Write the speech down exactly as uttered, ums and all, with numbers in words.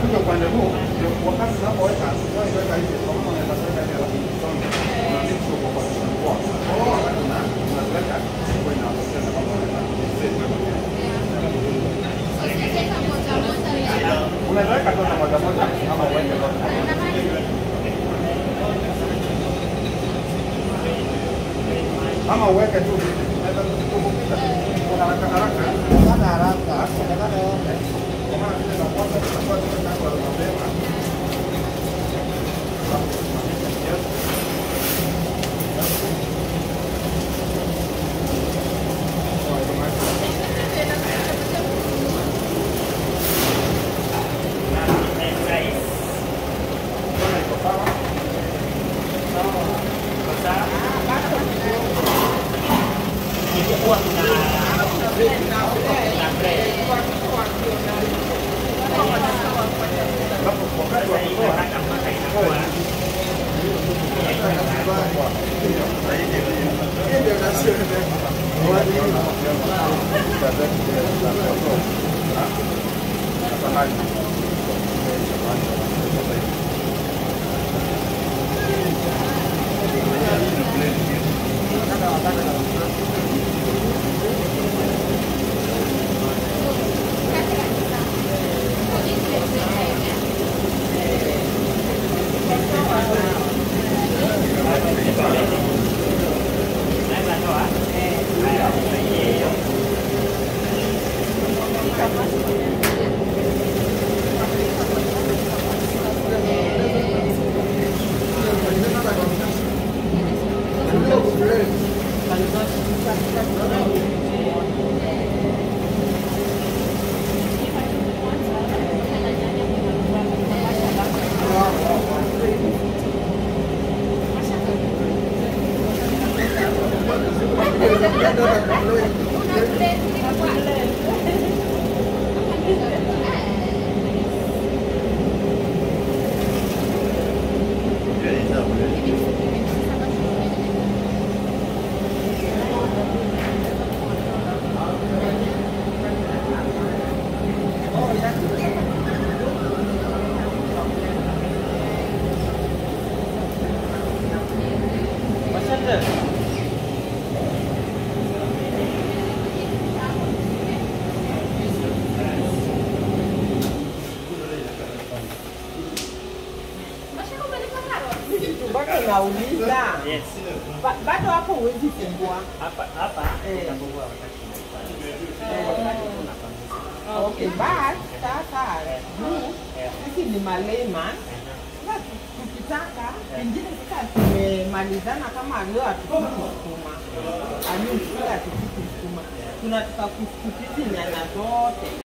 kuja upande huu ndio wakati tunapoweka sio iweka hivi kwa maana unaweza kuweka ile alafu usonge na mix kwa kwa kwa kwa wakati na tunaweka kwa ina option kama unaweza set kwa unaweka tu na moja moja ama uende lote ama uweke tu unaweza kutumbukiza kuna haraka haraka sana haraka sana yote kwa maana tunaweza kwanza tutakuwa tunataka kwa mapema nauliza. Yes. Bado hapo huwezi fungua. Hapa hapa utafungua wakati. Okay, but sasa juu sisi ni malema. Tukitaka pengine sasa tumemalizana kama leo hatukusukuma. Ani usika tukusukuma. Tunataka kusikitiza nyanya zote.